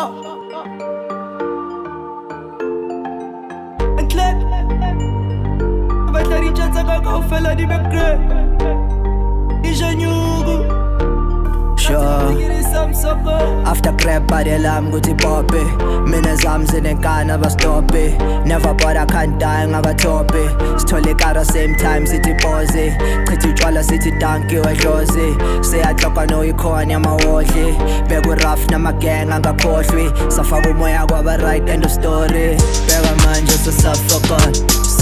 Antle batla rintshatsa ka kaofela di be great Ijenyugu After grab body lam guthi poppe mina zami zinenkana bastoppe never but I can't die ngabatope sithole kara same time sithi pose chithi utshwala sithi danki wedlozi siyahloka no ikhona yamawodli beku rough namagenga ngakhohlwi safaka umoya kwaba right end of story beka manje sasafokon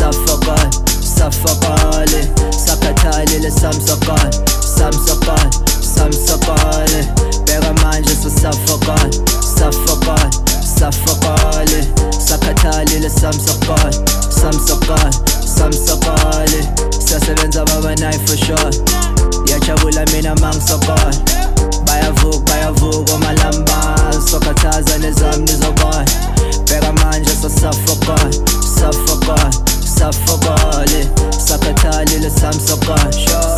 safokole sakhathali le samsokon beka manje sasafokon safokole sakhathali le samsokon siyasebenza baba nayi for sure yajabula mina mangisokon bayavuka omalamba sokhathaza nezami nizobona beka manje sasafokon safokole sakhathali le samsokon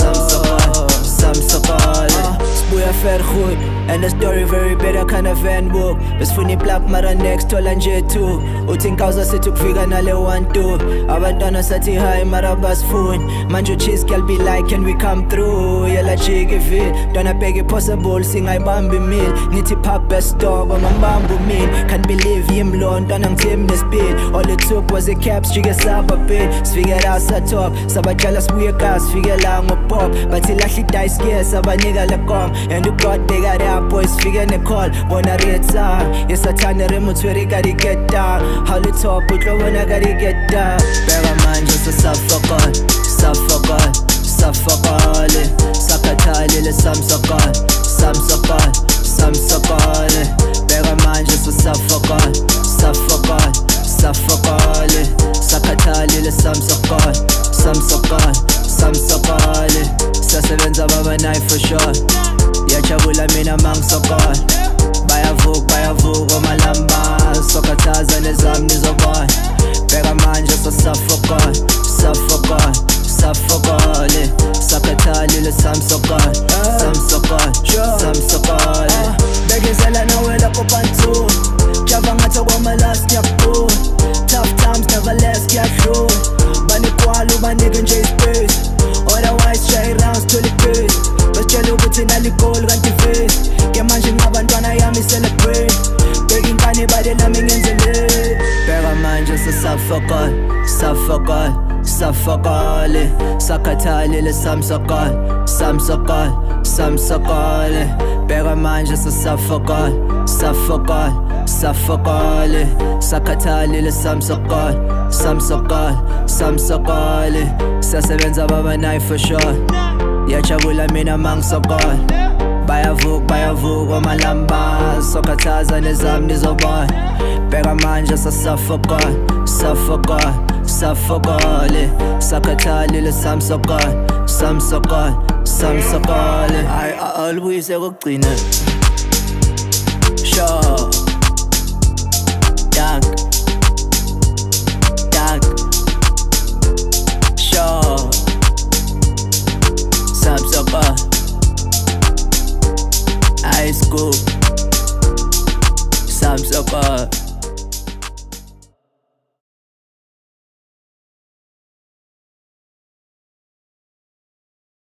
Sibuya fair goed and the story very better kind of fan book besifuna iplug mara next thola nje 2 uthi inkawuza sithi ukufika nale 1-2 abantwana sathi hi mara basifuni manje cheese girl be like can we come through yela jiki fit don't beg possible singayibamba imili nithi pop best dog ngambamba umini can't believe him London angithembi nespeed all it took was a caps jike sapa pin sifike la sa talk sabatshela sibuye gas sifike la ngopop bathi lahli dice yes abanika le gong and you got they got our boys figure ne call bona retsa yesathane remote where gotta get down how the top utlo bona gotta get down beka manje sasafokon safokole sakhathali le samsokon beka manje sasafokon safokole sakhathali le samsokon siyasebenza baba nayi for sure yajabula mina mangisokon bayavuka omalamba sokhathaza nezami nizobona beka manje sasafokon safokole sakhathali le samsokon bekezela nawe lapho bantu java ngathi kwamalast ngiyabuka tough times never last kuyadlula banikwalo banike nje ispace otherwise try rounds to the base basitshela ukuthi naligol kanti face ke manje ngabantwana yami celebrate beka inkani bade nami ngenzele beka manje safokole sakhathali le samsokole beka manje sasafokole sakhathali le samsokole siyasebenza baba nayi for sure yajabula mina mangisokon bayavuka omalamba sokhathaza nezami nizobona beka manje sasafokon safokole sakhathali le samsokon I always ekugcina sure Dank sure Samsokon High school Samsokon